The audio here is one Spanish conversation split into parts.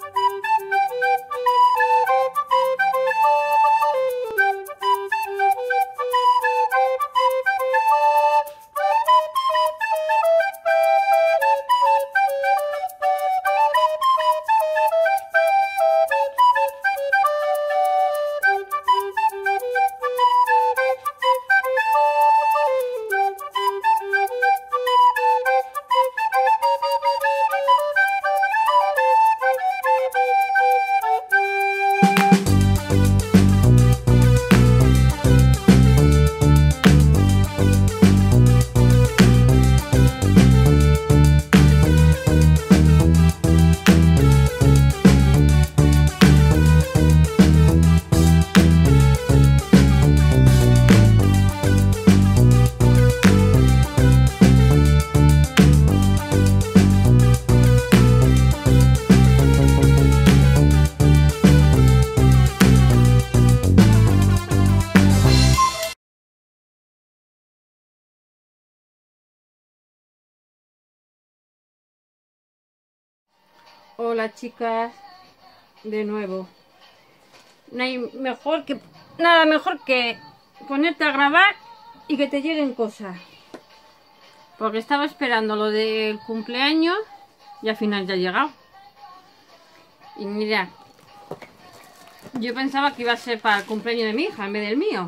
Hola chicas, de nuevo. No hay nada mejor que ponerte a grabar y que te lleguen cosas. Porque estaba esperando lo del cumpleaños y al final ya ha llegado. Y mira, yo pensaba que iba a ser para el cumpleaños de mi hija en vez del mío.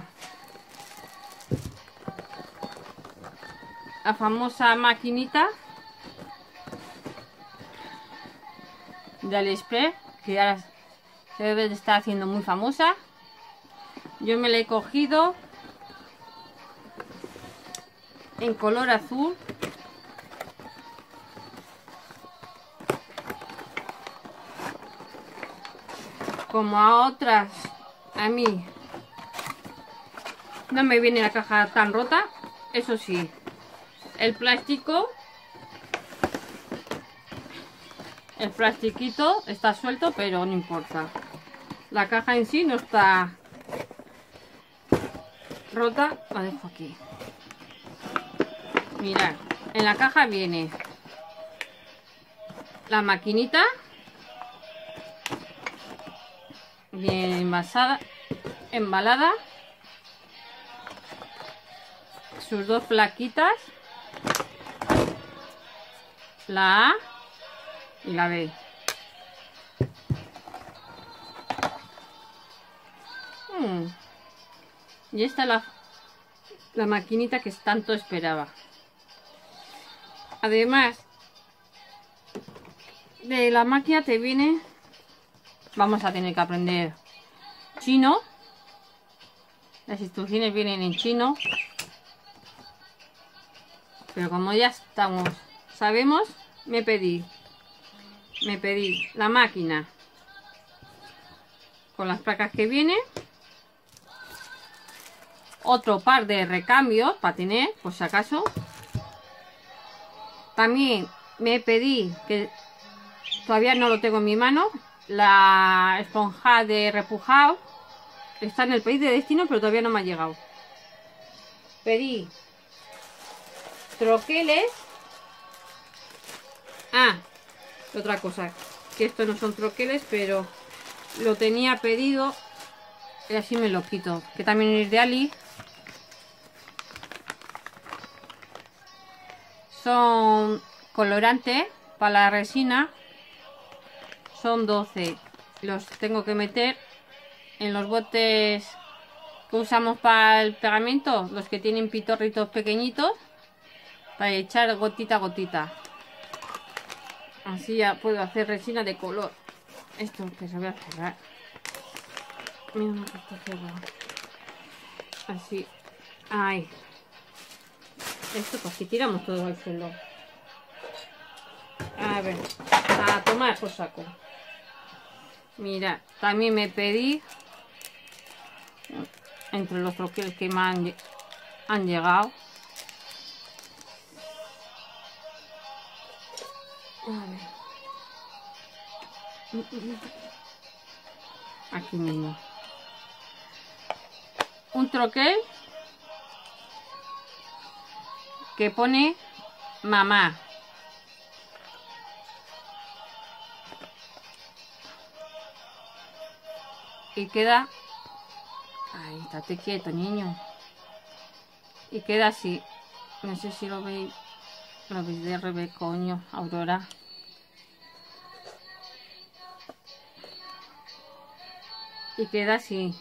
La famosa maquinita de AliExpress, que ahora se debe de estar haciendo muy famosa. Yo me la he cogido en color azul, como a otras. A mí no me viene la caja tan rota. Eso sí, el plástico, el plastiquito está suelto, pero no importa. La caja en sí no está rota. La dejo aquí. Mirad, en la caja viene la maquinita bien embalada, sus dos plaquitas, la A y la B. Y esta es la maquinita que tanto esperaba. Además de la máquina te viene, vamos a tener que aprender chino. Las instrucciones vienen en chino, pero como ya sabemos, me pedí la máquina con las placas que viene, otro par de recambios para tener por si acaso. También me pedí, que todavía no lo tengo en mi mano, la esponja de repujado. Está en el país de destino, pero todavía no me ha llegado. Pedí troqueles. Otra cosa, que estos no son troqueles, pero lo tenía pedido y así me lo quito, que también es de Ali. Son colorantes para la resina, son 12. Los tengo que meter en los botes que usamos para el pegamento, los que tienen pitorritos pequeñitos, para echar gotita a gotita. Así ya puedo hacer resina de color. Esto que se voy a cerrar. Mira que está cerrado. Así. Ahí. Esto pues que tiramos todo al suelo. A ver. A tomar por saco. Mira, también me pedí, entre los troqueles que me han llegado, a ver, aquí mismo, un troquel que pone mamá. y queda... Ahí, estate quieto, niño. Y queda así. No sé si lo veis. Lo veis de revés, coño, Aurora. Y queda así.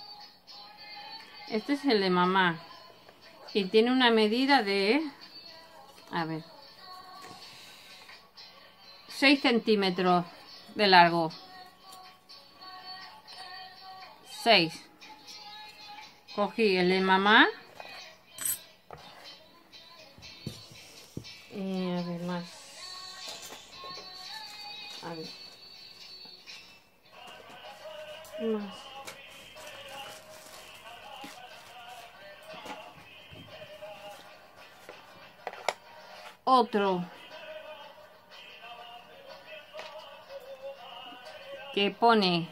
Este es el de mamá. Y tiene una medida de... A ver. 6 centímetros de largo. 6. Cogí el de mamá. A ver más. A ver. Más. Otro. Que pone...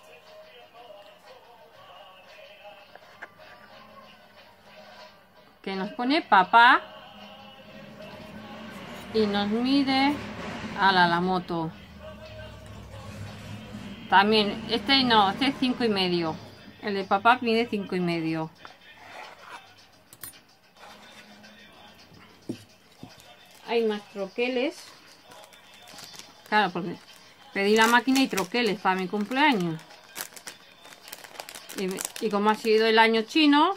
Que nos pone papá. Y nos mide a la moto. También, este no, este es 5,5. El de papá mide 5,5. Hay más troqueles. Claro, porque pedí la máquina y troqueles para mi cumpleaños. Y como ha sido el año chino,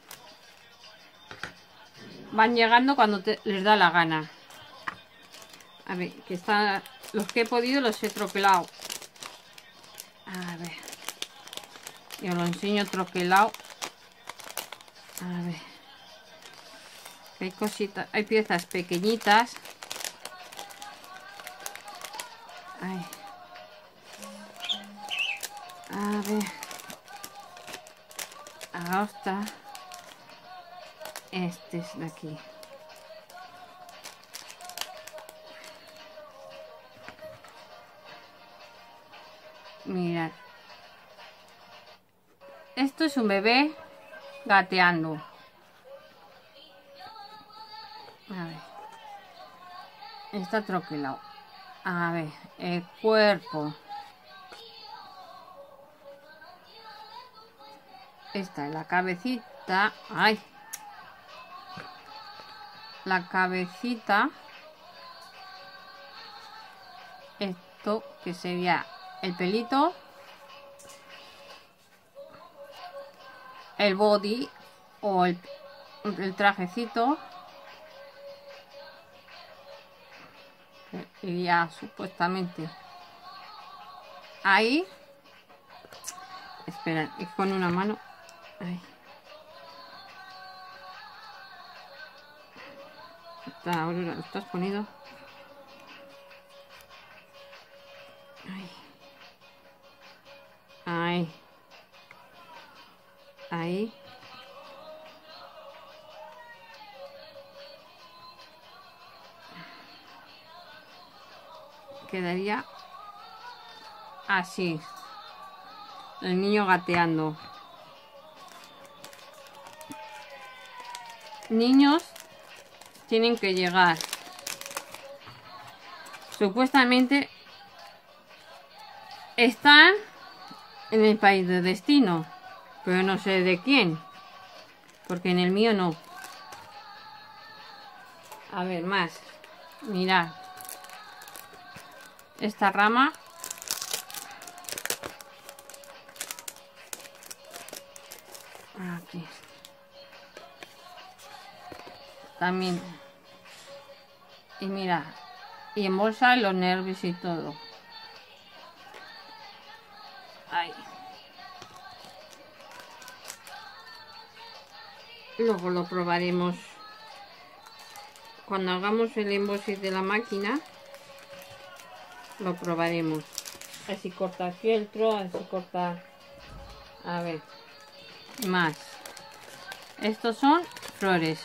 van llegando cuando les da la gana. A ver, que están los que he podido, los he troquelado. A ver, yo lo enseño troquelado. A ver, hay cositas, hay piezas pequeñitas. Ay. A ver, ahora está. Este es de aquí. Mirad. Esto es un bebé gateando. A ver. Está troquelado. A ver, el cuerpo. Esta es la cabecita. Ay. La cabecita. Esto que sería el pelito, el body o el trajecito, que iría supuestamente ahí. Espera, es con una mano. Ahí. Ahora lo estás poniendo. Ahí. Ahí. Ahí. Quedaría así. El niño gateando. Niños tienen que llegar. Supuestamente están en el país de destino, pero no sé de quién, porque en el mío no. A ver, más. Mirad. Esta rama. Aquí. También. Y mira. Y embolsa los nervios y todo. Ahí. Luego lo probaremos cuando hagamos el embolse de la máquina. Lo probaremos. Así corta el fieltro, así corta. A ver. Más. Estos son flores.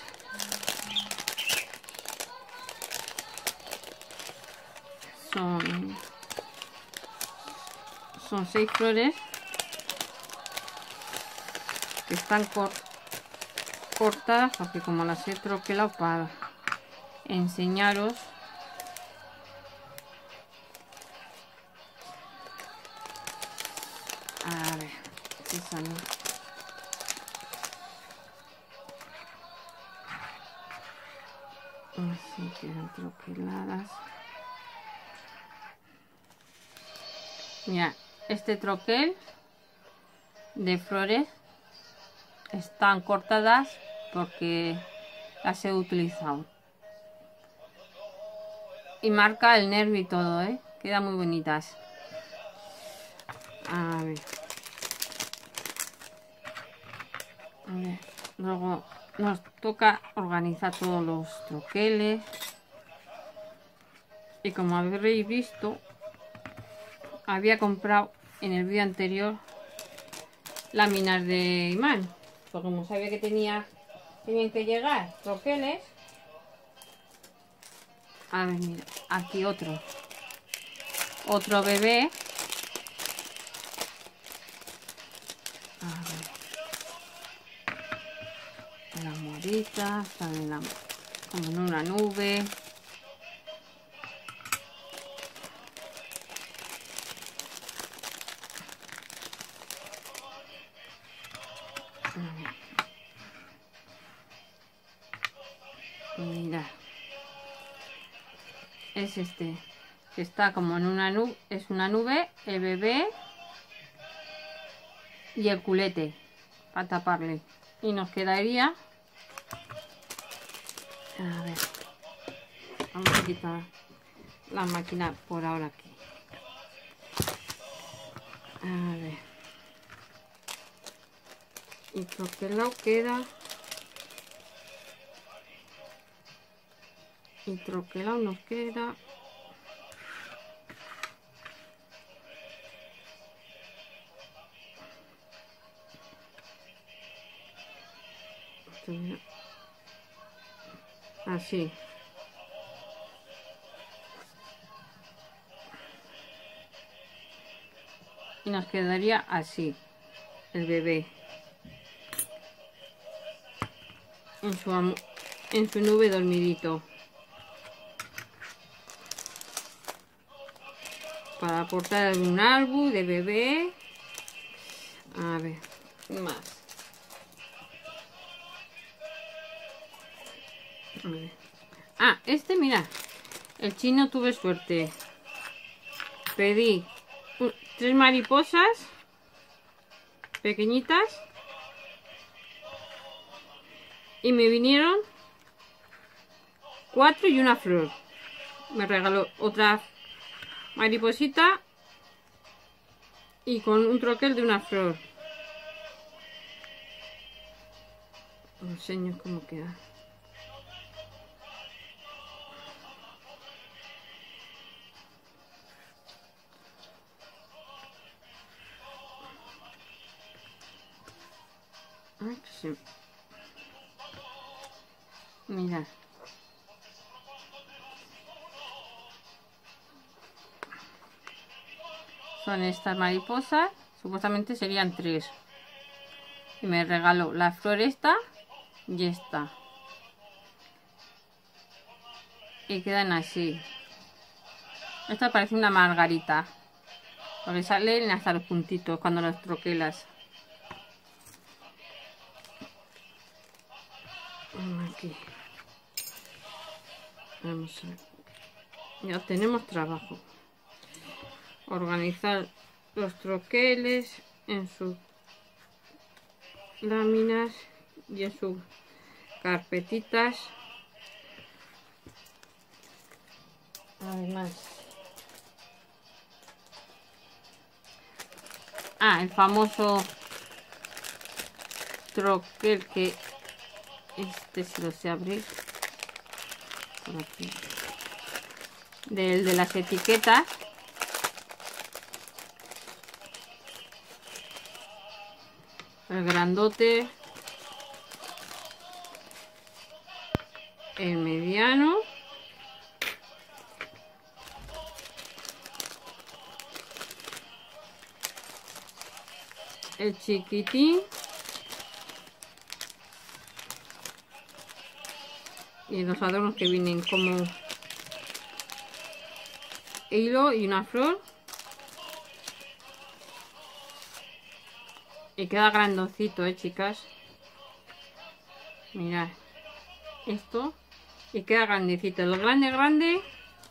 Son 6 flores que están cortadas, porque como las he troquelado para enseñaros. A ver. Esa no. Así quedan troqueladas. Mira, este troquel de flores están cortadas porque las he utilizado. Y marca el nervio y todo, ¿eh? Quedan muy bonitas. A ver. A ver. Luego nos toca organizar todos los troqueles. Y como habréis visto, había comprado en el vídeo anterior láminas de imán. Porque como sabía que tenían que llegar troqueles. A ver, mira, aquí otro bebé. A ver. Las moritas, salen como en una nube. Mira, es este que está como en una nube, es una nube, el bebé y el culete para taparle, y nos quedaría, a ver, vamos a quitar la máquina por ahora aquí, a ver, y troquelado queda. Y troquelado nos queda. Así. Y nos quedaría así el bebé en su nube dormidito. Para aportar algún árbol de bebé. A ver, más. A ver. Ah, este, mira. El chino tuve suerte. Pedí 3 mariposas pequeñitas. Y me vinieron 4 y una flor. Me regaló otra mariposita y con un troquel de una flor. Os enseño cómo queda. Ay, que sí. Mirad. Son estas mariposas, supuestamente serían 3. Y me regaló la flor esta y esta. Y quedan así. Esta parece una margarita, porque salen hasta los puntitos cuando los troquelas. Aquí. Vamos a ver. Ya tenemos trabajo. Organizar los troqueles en sus láminas y en sus carpetitas. Además, el famoso troquel que este se lo sé abrir por aquí, del de las etiquetas. El grandote, el mediano, el chiquitín y los adornos que vienen como hilo y una flor. Y queda grandocito, chicas. Mirad. Esto. Y queda grandecito. El grande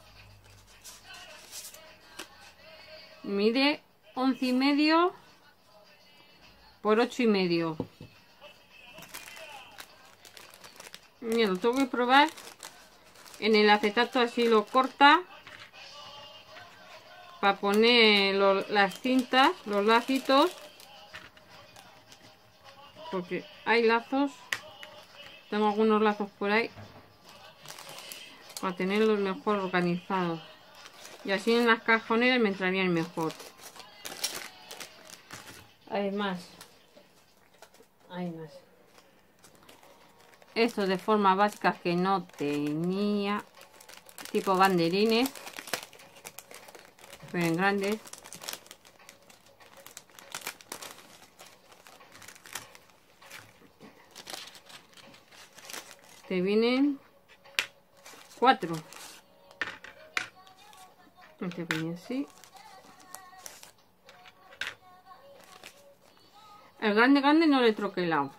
mide 11,5 por 8,5. Mira, lo tengo que probar. En el acetato así lo corta. Para poner las cintas, los lacitos. Porque hay lazos. Tengo algunos lazos por ahí. Para tenerlos mejor organizados. Y así en las cajoneras me entrarían mejor. Hay más. Hay más. Esto de forma básica que no tenía. Tipo banderines. Pero en grandes. Te vienen 4. Te viene así. El grande no le he troquelado.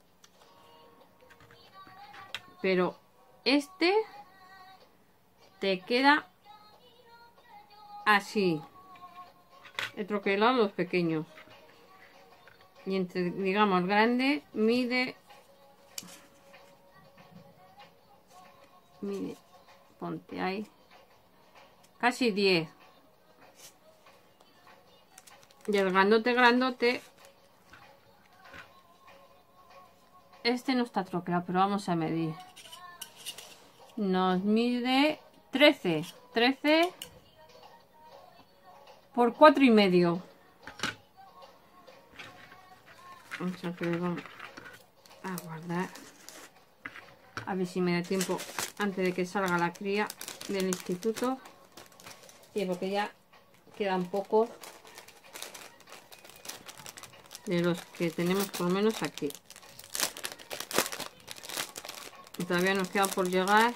Pero este te queda así. He troquelado los pequeños. Y entre, digamos, grande mide, ponte ahí, casi 10. Y el grandote, este no está troquelado, pero vamos a medir. Nos mide 13 por 4,5. Vamos a guardar. A ver si me da tiempo antes de que salga la cría del instituto. Y porque ya quedan pocos de los que tenemos por lo menos aquí. Y todavía nos queda por llegar.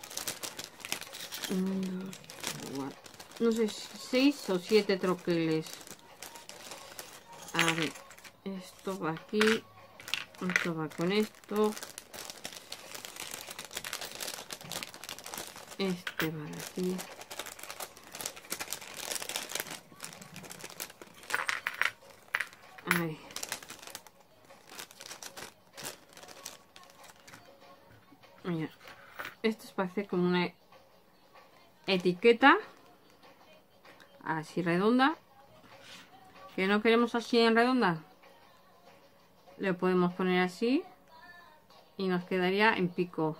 1, 2, 4, no sé, 6 o 7 troqueles. A ver, esto va aquí. Esto va con esto. Este va de aquí. Ahí. Mira, esto es para hacer como una etiqueta así redonda. Que no queremos así en redonda, le podemos poner así y nos quedaría en pico.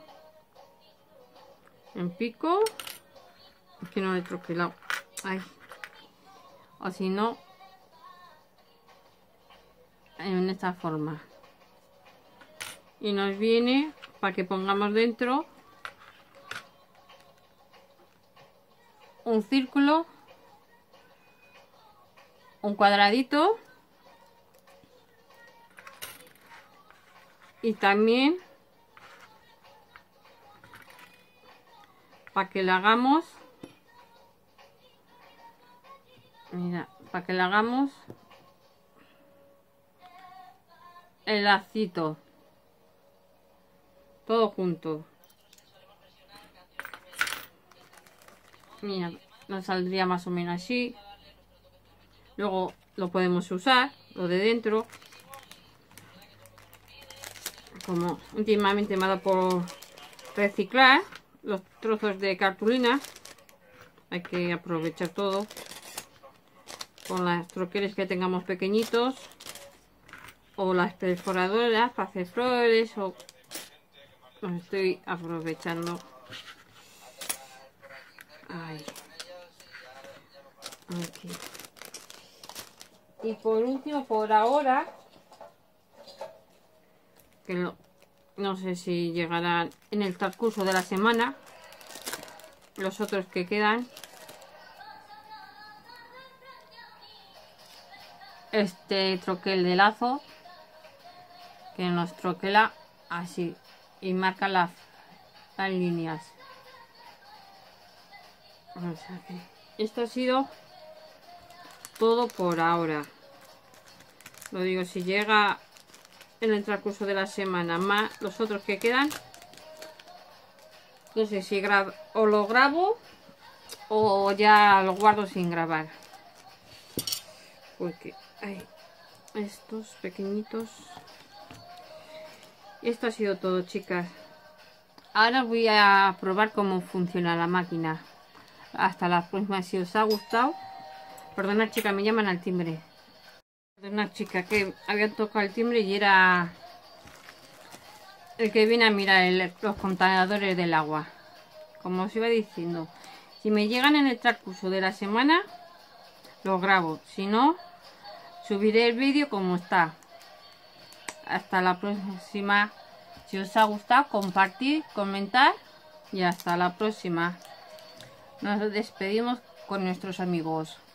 En pico, es que no le he troquelado. Ay. O si no, en esta forma. Y nos viene para que pongamos dentro un círculo, un cuadradito y también para que le hagamos, mira, para que le hagamos el lacito todo junto. Mira, nos saldría más o menos así. Luego lo podemos usar, lo de dentro. Como últimamente me ha dado por reciclar los trozos de cartulina. Hay que aprovechar todo. Con las troqueles que tengamos pequeñitos. O las perforadoras para hacer flores. O los estoy aprovechando. Ahí. Aquí. Y por último, por ahora, que no sé si llegarán en el transcurso de la semana, los otros que quedan, este troquel de lazo, que nos troquela así y marca las líneas. O sea que esto ha sido todo por ahora. Lo digo, si llega en el transcurso de la semana más los otros que quedan, no sé si o lo grabo o ya lo guardo sin grabar. Porque hay estos pequeñitos. Esto ha sido todo, chicas. Ahora voy a probar cómo funciona la máquina. Hasta la próxima. Si os ha gustado, perdonad, chicas, me llaman al timbre. Perdonad, chicas, que habían tocado el timbre y era el que viene a mirar los contenedores del agua. Como os iba diciendo, si me llegan en el transcurso de la semana, lo grabo. Si no, subiré el vídeo como está. Hasta la próxima. Si os ha gustado, compartir, comentar y hasta la próxima. Nos despedimos con nuestros amigos.